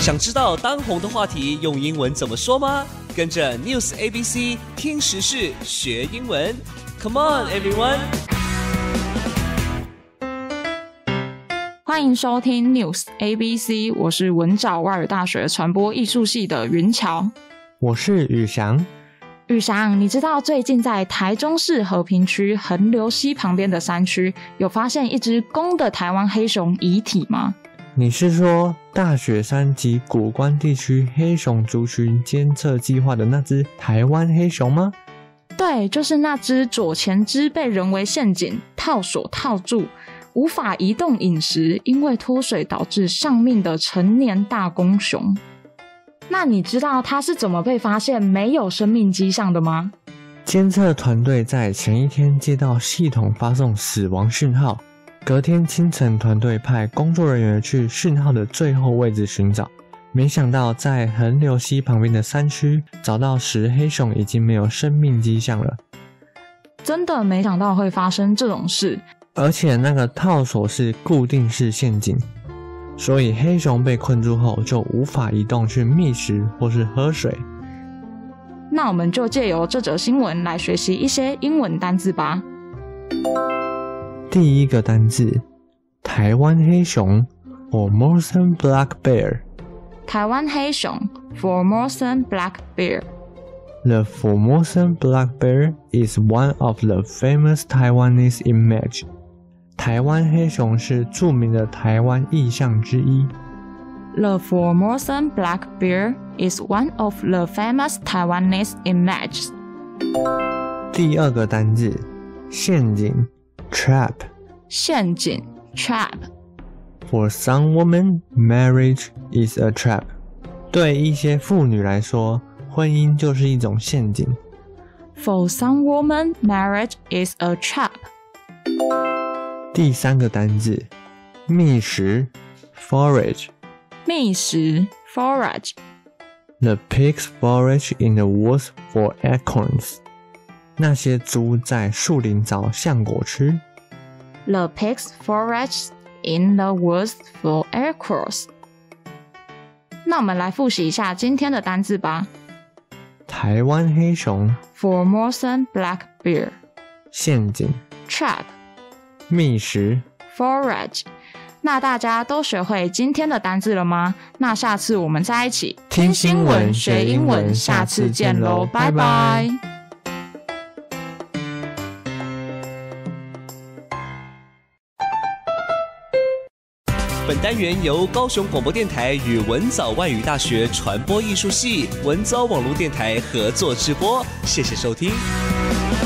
想知道当红的话题用英文怎么说吗？跟着 News ABC 听时事学英文 Come on everyone！ 欢迎收听 News ABC， 我是文藻外语大学传播艺术系的云乔。 我是宇翔。 宇翔，你知道最近在台中市和平区横流溪旁边的山区有发现一只公的台湾黑熊遗体吗？ 你是说大雪山及古关地区黑熊族群监测计划的那只台湾黑熊吗？ 对，就是那只左前肢被人为陷阱套索套住，无法移动饮食，因为脱水导致丧命的成年大公熊。那你知道它是怎么被发现没有生命迹象的吗？ 监测团队在前一天接到系统发送死亡讯号，隔天清晨团队派工作人员去讯号的最后位置寻找，没想到在横流溪旁边的山区找到时，黑熊已经没有生命迹象了。 真的没想到会发生这种事， 而且那个套索是固定式陷阱，所以黑熊被困住后就无法移动去觅食或是喝水。 那我们就借由这则新闻来学习一些英文单字吧。 第一个单字，台湾黑熊 Formosan Black Bear。 台湾黑熊 Formosan Black Bear。 The Formosan Black Bear is one of the famous Taiwanese image。 台湾黑熊是著名的台湾意象之一。 The Formosan Black Bear is one of the famous Taiwanese images。 第二个单字，陷阱 Trap。 陷阱 Trap。 For some women, marriage is a trap。 对一些妇女来说，婚姻就是一种陷阱。 For some women, marriage is a trap。 第三个单字，觅食 Forage。 觅食 Forage。 The pigs forage in the woods for acorns。 那些猪在树林找橡果吃。 The pigs forage in the woods for acorns。 那我们来复习一下今天的单字吧。 台湾黑熊 Formosan Black Bear。 陷阱 Trap。 觅食 Forage。 那大家都学会今天的单字了吗？那下次我们再一起听新闻学英文，下次见咯，拜拜。 本单元由高雄广播电台与文藻外语大学传播艺术系文藻网络电台合作直播，谢谢收听。